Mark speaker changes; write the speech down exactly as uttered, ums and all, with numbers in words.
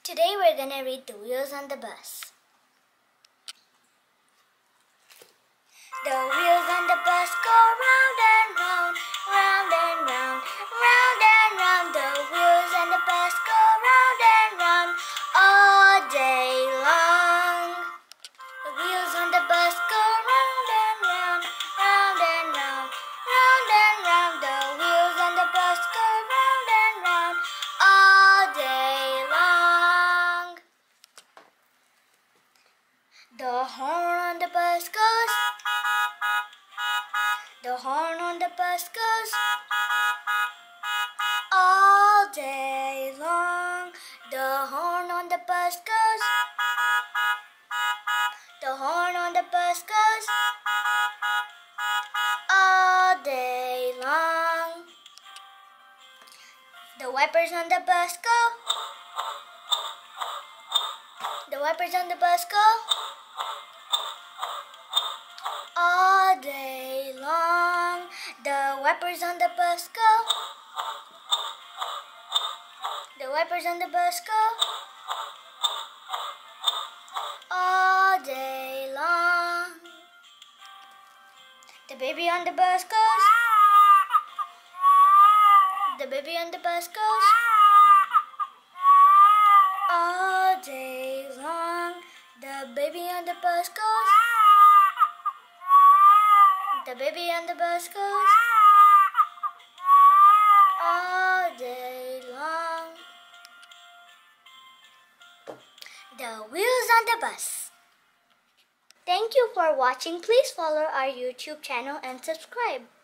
Speaker 1: Today we're gonna read The Wheels on the Bus. The wheels on the bus go round and round, round and round, round and round. The wheels on the bus go round and round all day long. The wheels on the bus go round and round, round and round, round and round. The wheels on the bus go round and round all day long. The horn on the bus goes. The horn on the bus goes all day long. The horn on the bus goes. The horn on the bus goes all day long. The wipers on the bus go. The wipers on the bus go all day long. The wipers on the bus go. The wipers on the bus go all day long. The baby on the bus goes. The baby on the bus goes all day long. The baby on the bus goes. The baby on the bus goes all day long. The Wheels on the Bus. Thank you for watching. Please follow our YouTube channel and subscribe.